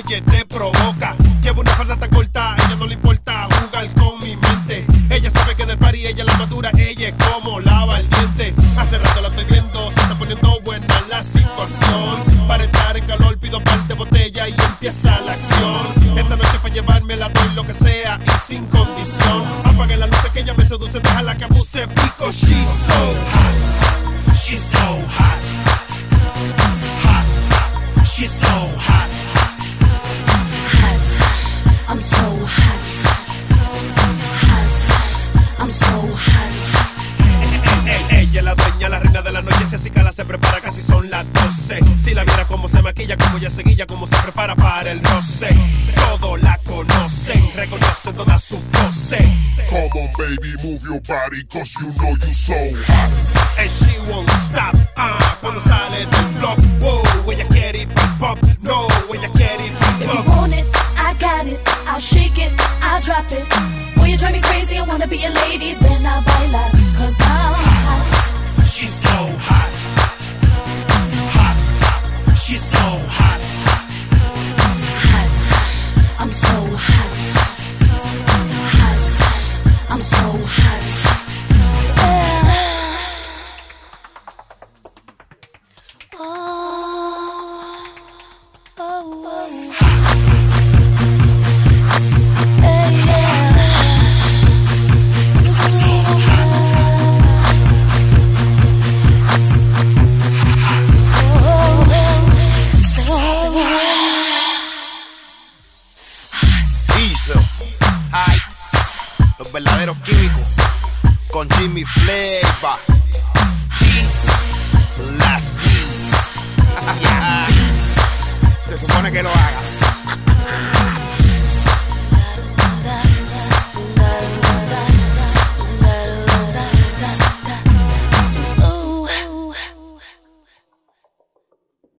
oye, te provoca. Llevo una falda tan corta, a ella no le importa jugar con mi mente. Ella sabe que del party ella la madura, ella es como la valiente. Hace rato la estoy viendo, se está poniendo buena la situación. Para entrar en calor pido par de botella y empieza la acción. Esta noche para llevármela doy lo que sea y sin condición. Apaguen las luces que ella me seduce, déjala que abuse, because she's so hot. She's so hot. Hot. She's so hot. Hot. I'm so hot. Hot. I'm so hot. Ella es la dueña, la reina de la noche. Si así cala se prepara, casi son las 12. Si la viera como se maquilla, como ella se guilla, como se prepara para el roce. Todos la conocen, reconocen todas sus poses. Come on baby, move your body, cause you know you so hot. And she won't stop, cuando sale del block. Wow, ella quiere ir pop pop. No, ella quiere ir pop If pop. you want it, I got it. I'll shake it, I'll drop it. Boy, you drive me crazy, I wanna be a lady. Then I'll baila, cause I'm hot. She's so hot. Hot. She's so hot. Hot. I'm so hot. Hot. I'm so hot. Los verdaderos químicos con Jimmy Flavor. Las Se supone que lo hagas.